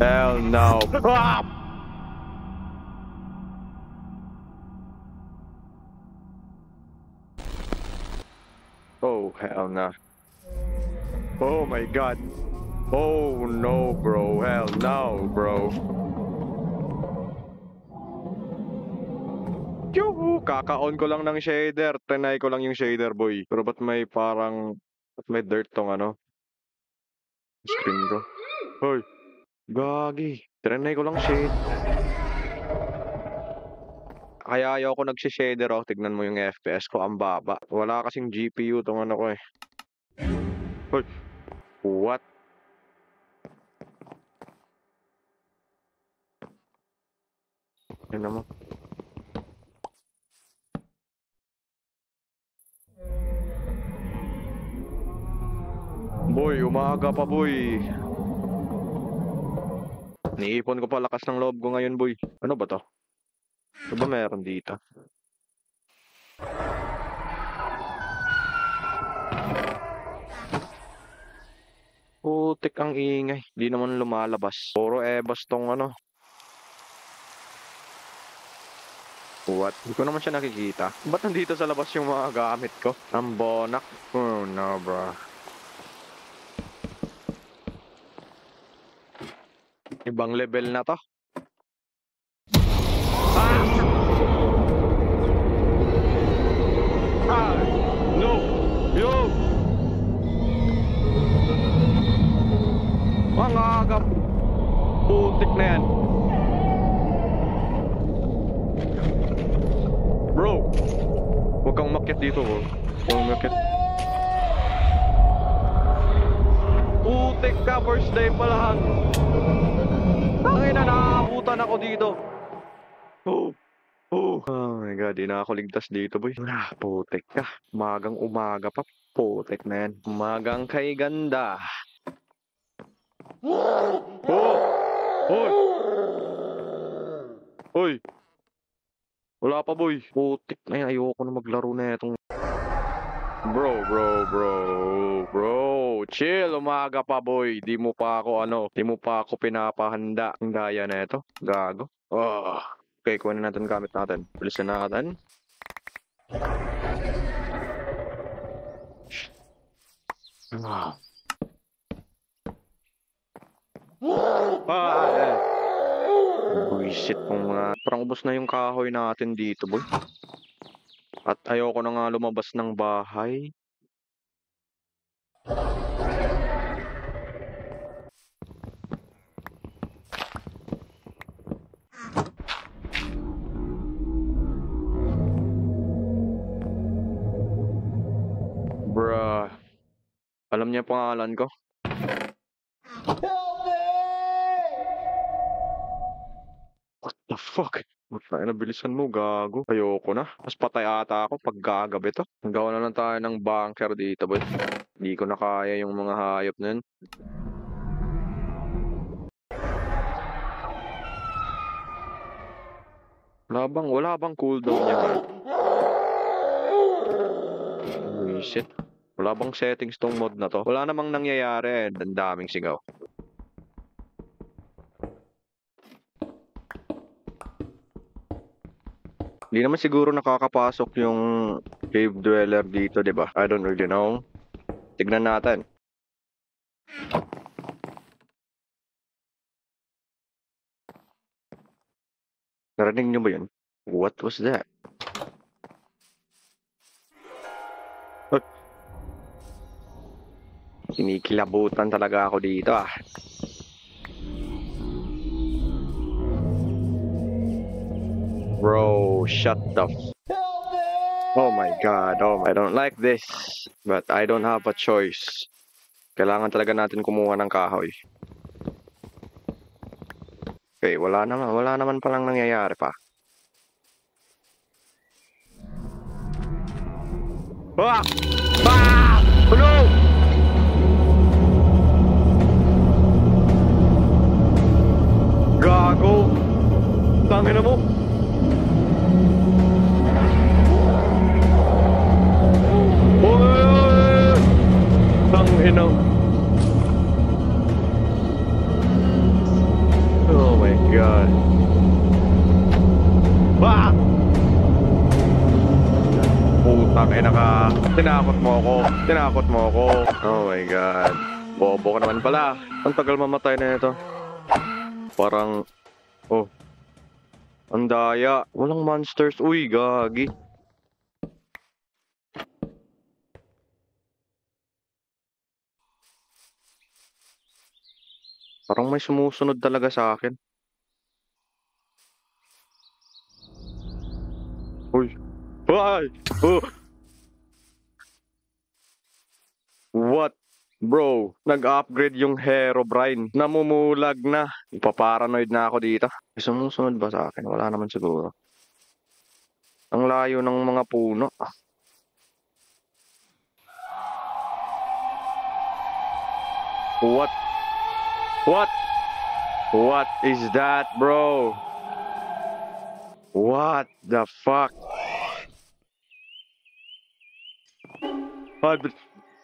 Hell no. Ah! Oh, hell no. Oh my god. Oh no, bro. Hell no, bro. Yuhu! Kaka-on ko lang ng shader. Trinay ko lang yung shader, boy. Pero ba't may parang... Ba't may dirt tong ano? Screen ko. Hoy! Gagi. Trinay ko lang shade. Kaya ayaw ko nagsishader, oh. Tignan mo yung FPS ko. Ang baba. Wala kasing GPU tong ano ko eh. Hoy! What? Yan naman. Boy, umaga pa, boy. Niipon ko pa lakas ng loob ko ngayon, boy. Ano ba to? Ano ba meron dito? Putik ang ingay. Di naman lumalabas. Puro ebas tong ano. What? Hindi ko naman siya nakikita. Ba't nandito sa labas yung mga gamit ko? Ang bonak. Oh no, bro. Ibang level na to. Ah! Ah! No! Yo! Ang agap. Putik na yan. Bro! Huwag kang umakyat dito, bro. Huwag kang umakyat. Putik ka, first day pa lang. Tangina, nakakabutan ako dito. Oh my god, di na ako ligtas dito, boy. Putik ka. Umagang umaga pa. Putik na yan. Umagang kay ganda. Hoy! Hoy! Wala pa, boy. Putik na yan. Ayoko na maglaro na itong... Bro. Chill. Umaga pa, boy. Di mo pa ako pinapahanda. Ang daya na ito. Gago. Oh. Okay, kunin natin gamit natin. Bilisan natin. Buisit pong mga... Parang ubos na yung kahoy natin dito, boy. At ayoko na nga lumabas ng bahay. Bruh. Alam niya pangalan ko? What the fuck? Ay, nabilisan mo, gago. Ayoko na. Mas patay ata ako pag gagabi to. Gawa na lang tayo ng bunker dito, boy. Hindi ko na kaya yung mga hayop na yun. Wala bang cooldown niya? Shit. Wala bang settings tong mod na to? Wala namang nangyayari. Ang daming sigaw. Hindi naman siguro nakakapasok yung cave dweller dito, di ba? I don't really know. Tignan natin. Narinig nyo ba yun? What was that? Kinikilabutan talaga ako dito, ah. Bro, shut the Oh my god, I don't like this. But I don't have a choice. Kailangan talaga natin kumuha ng kahoy. Okay, wala naman palang nangyayari pa. Ah! Ah! Oh no! Gago! Tangina mo! Tangina. Tinakot mo ako. Tinakot mo ako. Oh my God. Bobo ka naman pala. Ang tagal mamatay na ito. Parang... Oh. Ang daya. Walang monsters. Uy, gagi. Parang may sumusunod talaga sa akin. Uy. Ay! Oh! What? Bro, nag-upgrade yung Herobrine. Namumulag na. Ipaparanoid na ako dito. May sumusunod ba sa akin? Wala naman siguro. Ang layo ng mga puno. What? What? What is that, bro? What the fuck? What?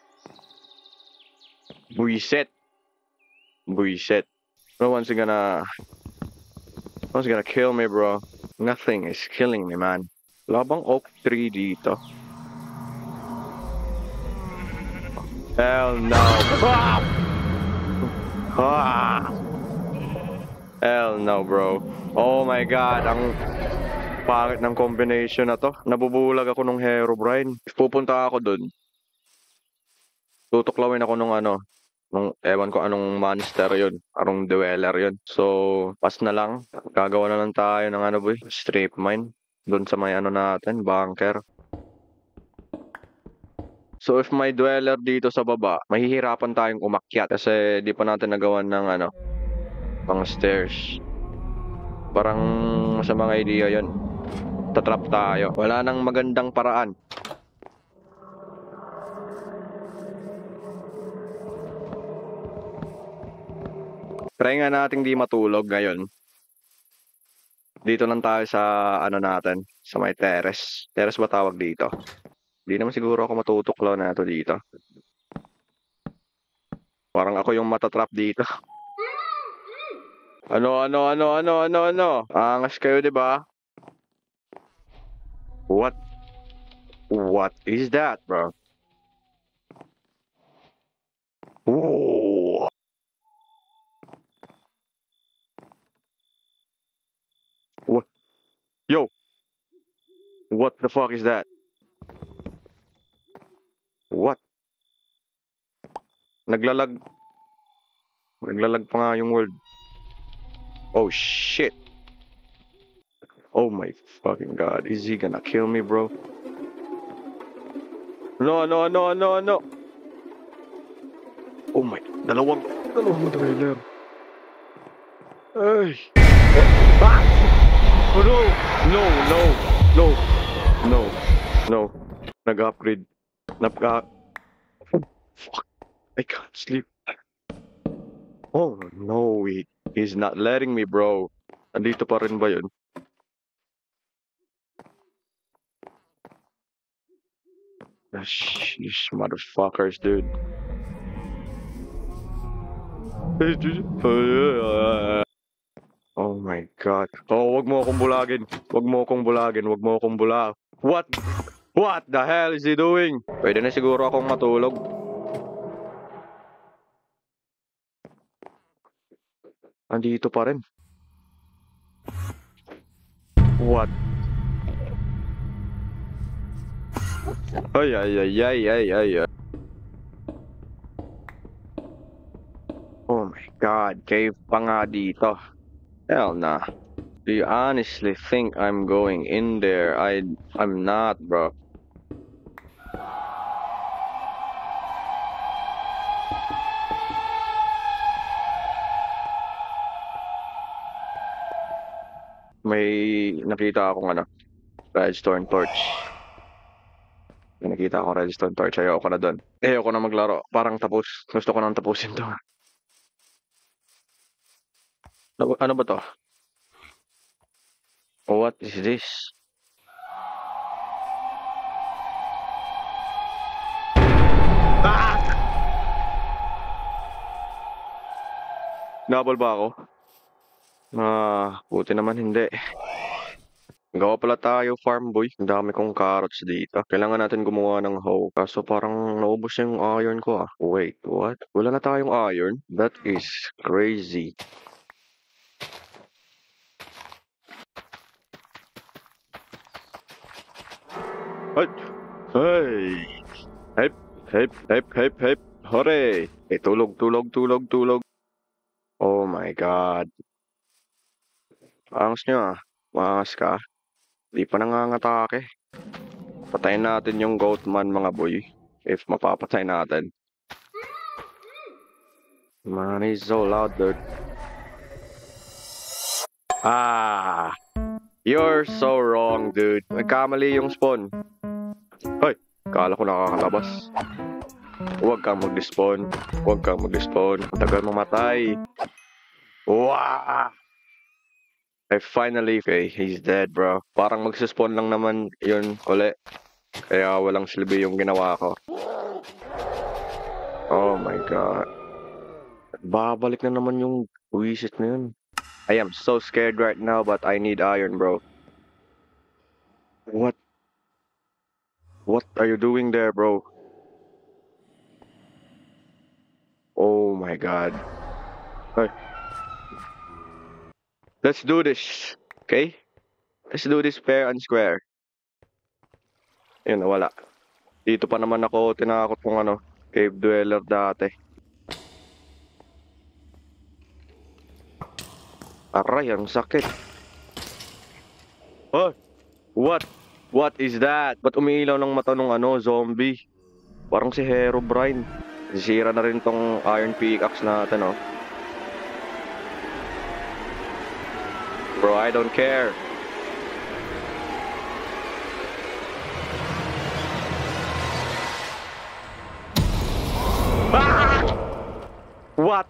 Buisit. Buisit. No one's gonna kill me, bro. Nothing is killing me, man. Wala bang oak tree dito? Hell no. Ah! Ah! Hell no, bro. Oh my God, ang pangit ng combination na to. Nabubulag ako nung Herobrine. Pupunta ako dun. Tutuklawin ako nung ewan ko anong monster yun. Anong dweller yun. So, pas na lang. Gagawa na lang tayo ng boy. Strip mine. Dun sa may natin, bunker. So, if may dweller dito sa baba, mahihirapan tayong umakyat. Kasi di pa natin nagawan ng mga stairs. Parang sa mga idea yun. Tatrap tayo. Wala nang magandang paraan. Try nga nating di matulog ngayon. Dito lang tayo sa natin, sa may terrace. Terrace ba tawag dito? Di naman siguro ako matutuklaw na ito dito. Parang ako yung matatrap dito. Ano? Angas kayo, di ba? What? What is that, bro? Ooh. What? Yo! What the fuck is that? What? Naglalag pa nga yung world. Oh shit. Oh my fucking God. Is he gonna kill me, bro? No. Oh my, dalawang trailer. Ay. Ah! Oh no. Nag-upgrade. Fuck. I can't sleep. Oh no, he's not letting me, bro. Andito pa rin ba yun? These motherfuckers, dude. Oh my God. Oh, wag mo akong bulagin. Wag mo akong bulag. What? What the hell is he doing? Pwede na siguro akong matulog. Andito pa rin. What? Ay. Oh my God, cave pa nga dito. Hell nah. Do you honestly think I'm going in there? I'm not, bro. May nakita akong redstone torch. May nakita akong redstone torch. Ayoko na doon. Ayoko na maglaro. Parang tapos. Gusto ko nang tapusin to. Ano ba to? What is this? Ah! Nabol ba ako? Buti naman hindi. Gawa pala tayo, farm boy. Ang dami kong carrots dito. Kailangan natin gumawa ng hoe. Kaso parang naubos na yung iron ko ah. Wait, what? Wala na tayong iron? That is crazy. Ay! Hey! Hype! Hype! Hype! Hype! Hype! Hore! Eh, tulog, tulog, tulog, tulog. Oh my God. Angas nyo ah. Maangas ka. Di pa nangangatake. Patayin natin yung goat man mga boy. If mapapatay natin. Man, he's so loud, dude. Ah! You're so wrong, dude. Nagkamali yung spawn. Hoy! Kala ko nakakalabas. Huwag kang mag-despawn. Huwag kang mag-despawn. Matagal mamatay. Wow! I finally... Okay, he's dead, bro. Parang magsispawn lang naman yun uli. Kaya walang silbi yung ginawa ko. Oh my God. Babalik na naman yung wisit na yun. I am so scared right now, but I need iron, bro. What? What are you doing there, bro? Oh my God. Hey. Let's do this. Okay? Let's do this fair and square. Yun, wala. Dito pa naman ako tinakot kung ano, cave dweller dati. Aray, ang sakit. Oh, what? What is that? Ba't umiilaw ng mata ng ano, zombie? Parang si Herobrine. Sisira na rin tong iron pickaxe natin, oh. Bro, I don't care. Ah! What?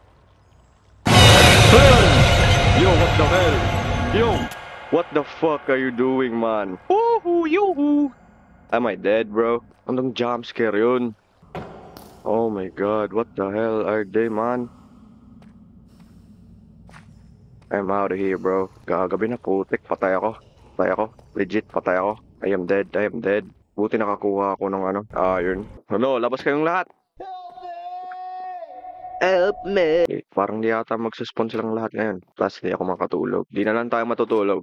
Yo, what the hell? Yo, what the fuck are you doing, man? Woohoo, yoo-hoo! Am I dead, bro? Anong jump scare yun? Oh my God, what the hell are they, man? I'm out of here, bro. Gagabi na, putik. Patay ako. Patay ako. Legit, patay ako. I am dead, I am dead. Buti nakakuha ako ng ano, iron. Hello, labas kayong lahat. Help me! Eh, parang di yata magsuspawn silang lahat ngayon. Plus, di ako makatulog. Di na lang tayo matutulog.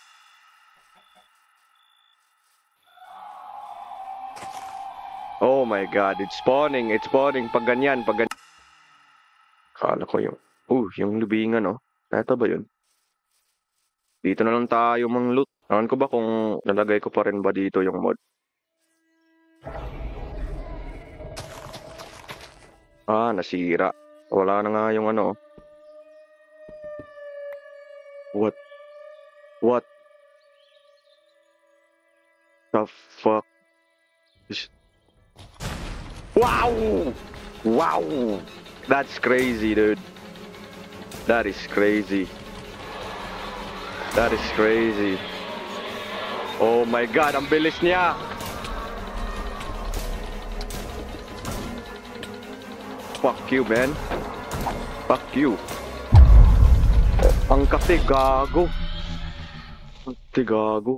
Oh my God, it's spawning. It's spawning. Pag ganyan, pag ganyan. Kala ko yung... yung lubingan, oh. Eto ba yun? Dito na lang tayo mang-loot. Ewan ko ba kung nalagay ko pa rin ba dito yung mod? Ah, nasira. Wala na nga yung ano. What? What the fuck? Wow! Wow! That's crazy, dude. That is crazy. That is crazy. Oh my God, ang bilis niya! Fuck you, man. Fuck you. Ang kasi gago. Ang kasi gago.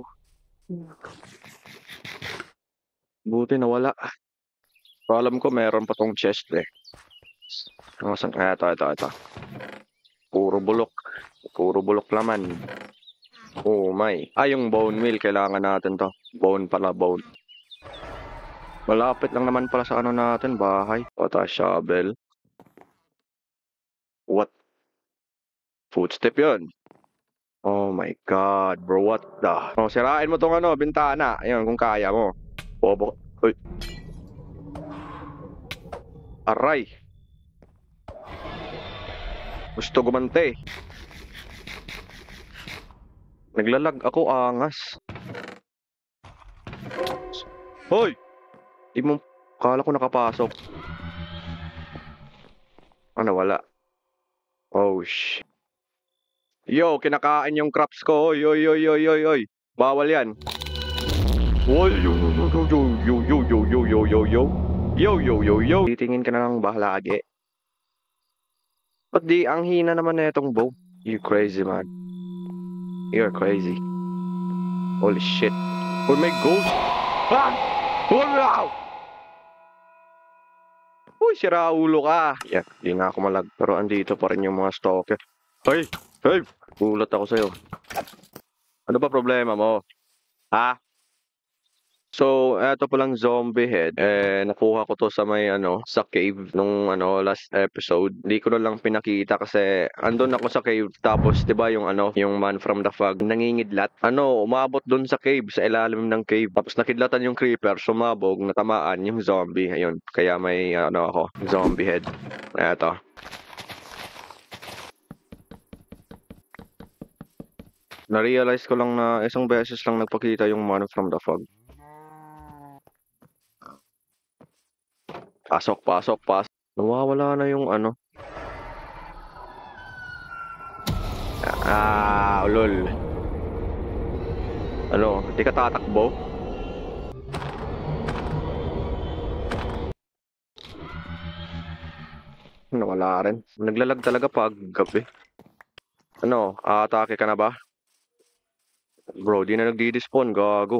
Buti nawala. Alam ko meron pa tong chest eh. Nasaan kaya ito. Puro bulok. Puro bulok laman. Oh my. Yung bone meal. Kailangan natin to. Bone pala, bone. Malapit lang naman pala sa ano natin. Bahay. Shovel. What? Footstep yun. Oh my God, bro. What the? Oh, sirain mo tong ano, bintana. Ayun, kung kaya mo. Bobo. Uy. Aray. Gusto gumante. Naglalag ako, angas. Hoy! Di mo, kala ko nakapasok. Ano, wala. Oh, shh. Yo, kinakain yung crops ko. Oy, oy, oy, oy, oy, oy. Bawal yan. Oy, yo, yo, yo, yo, yo, yo, yo, yo, yo. Yo, yo, yo, yo. Titingin ka na lang bahalagi. Ba't di, ang hina naman na itong bow. You crazy, man. You're crazy. Holy shit. Uy, may ghost! Ah! Wow! Uy, sira ulo ka! Yeah, di nga ako malag. Pero andito pa rin yung mga stalker. Hey! Hey! Gulat ako sa'yo. Ano ba problema mo? Ha? So, eto palang zombie head, nakuha ko 'to sa may ano, sa cave nung ano, last episode. Hindi ko na lang pinakita kasi andun ako sa cave tapos 'di ba yung ano, yung man from the fog nangingidlat. Ano, umabot dun sa cave, sa ilalim ng cave. Tapos nakidlatan yung creeper, sumabog, natamaan yung zombie. Ayun, kaya may ano ako, zombie head. Eto. Na-realize ko lang na isang beses lang nagpakita yung man from the fog. Pasok, pasok, pasok. Nawawala na yung ano. Lol. Ano, di ka tatakbo? Nawala rin. Naglalag talaga pag gabi. Ano, aatake ka na ba? Bro, di na nagdi-despawn, gago.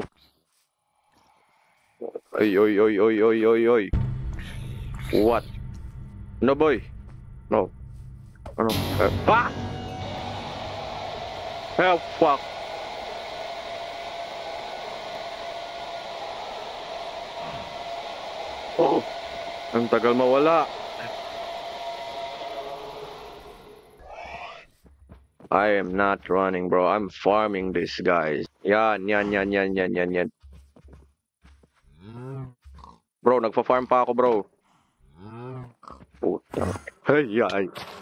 Oy, oy, oy, oy, oy, oy, oy. What? No, boy. No. Ano? Ah! Oh, fuck. Oh, ang tagal mawala. I am not running, bro. I'm farming this, guys. Yan, yan, yan, yan, yan, yan, yan. Bro, nagfa-farm pa ako, bro. Puta. Hey, ay.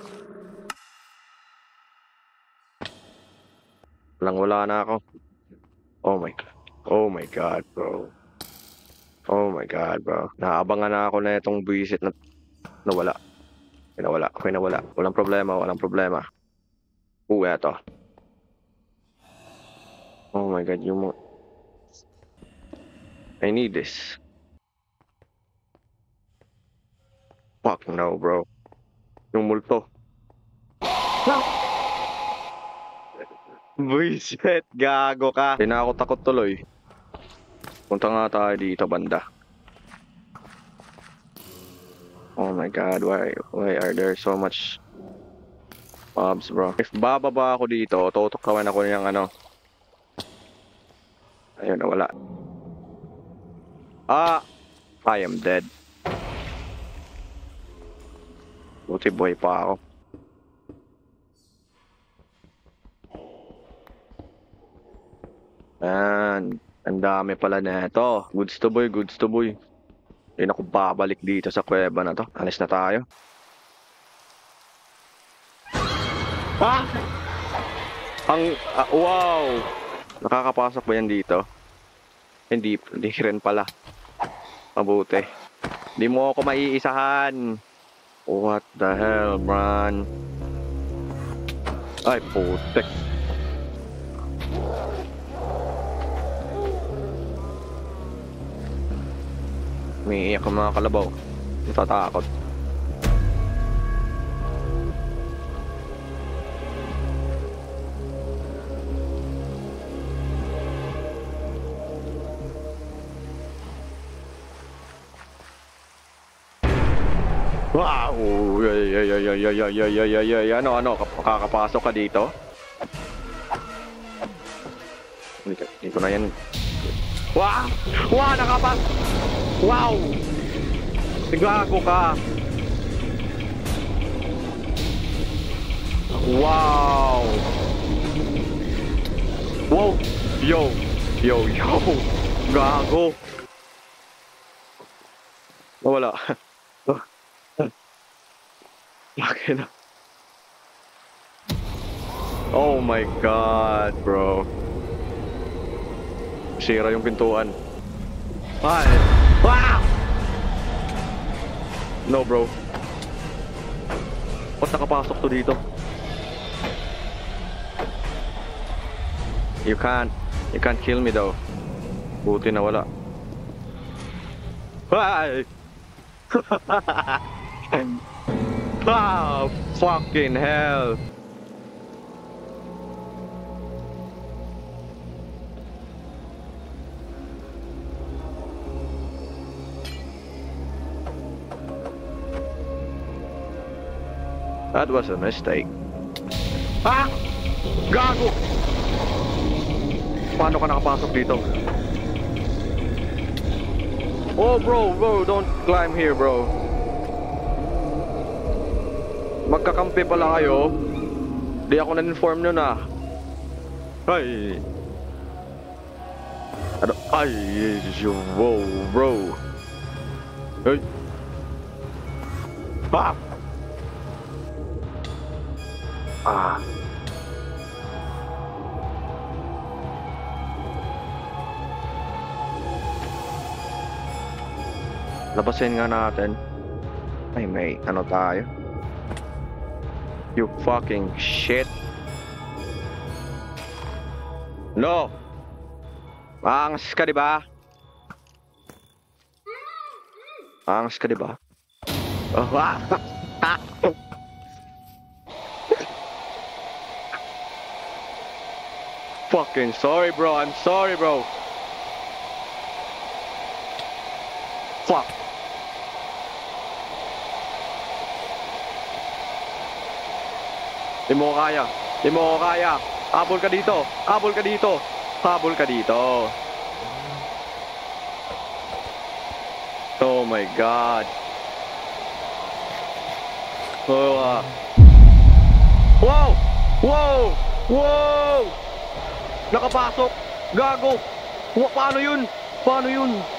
Wala na ako. Oh my God. Oh my God, bro. Oh my God, bro. Naabangan na ako na itong buwisit na nawala. Nawala. Okay, nawala. Walang problema, walang problema. Eto. Oh my God, yung I need this. Fuck no, bro. Yung multo. Buisit, gago ka. Hindi na ako takot tuloy. Punta nga tayo dito, banda. Oh my God, why are there so much mobs, bro? If bababa ako dito, tutukawan ako niyang ano. Ayun, nawala. I am dead. Buti buhay pa ako. Ang dami pala na ito. Goods to boy, goods to boy. Hindi na ako babalik dito sa kuweba na to. Alis na tayo. Wow! Nakakapasok ba yan dito? Hindi rin pala. Mabuti. Hindi mo ako maiisahan. What the hell, man? Ay, putek. Umiiyak ang mga kalabaw. Natatakot. Wow! Ano? Kakapasok ka dito? Hindi ko na yan. Wow! Wow! Nakapasok! Wow! Gago ka! Wow! Wow! Yo! Gago! Wala. Bakit na? Oh my God, bro. Sira yung pintuan. Ay! Wow! No, bro. Ba't nakapasok to dito? You can't kill me though. Buti na wala. Ay! Fucking hell. That was a mistake. Ah! Gago! Paano ka nakapasok dito? Oh bro, don't climb here bro. Magkakampi pala kayo. Di ako na-inform nyo na. Ay! Ano? Ay! Wow bro! Ay! Ah! Ah! Labasin nga natin. Ay, may ano tayo. You fucking shit. No! Angas ka, diba? Angas ka, diba? Oh, ah! Fucking sorry, bro. I'm sorry, bro. Fuck. Di mo ko kaya. Di mo ko kaya. Habol ka dito. Habol ka dito. Habol ka dito. Oh my God. Oh, wow! Wow! Wow! Nakapasok! Gago! Paano yun? Paano yun?